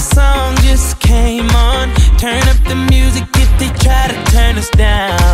song just came on. Turn up the music if they try to turn us down.